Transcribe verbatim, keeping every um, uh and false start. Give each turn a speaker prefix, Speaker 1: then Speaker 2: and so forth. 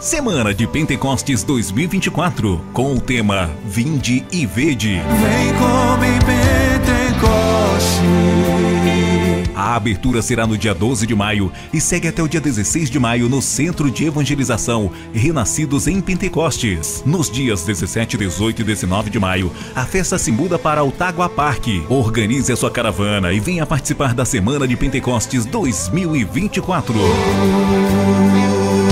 Speaker 1: Semana de Pentecostes dois mil e vinte e quatro, com o tema Vinde e Vede.
Speaker 2: Vem como em Pentecoste.
Speaker 1: A abertura será no dia doze de maio e segue até o dia dezesseis de maio no Centro de Evangelização Renascidos em Pentecostes. Nos dias dezessete, dezoito e dezenove de maio, a festa se muda para o Tagua Parque. Organize a sua caravana e venha participar da Semana de Pentecostes dois mil e vinte e quatro.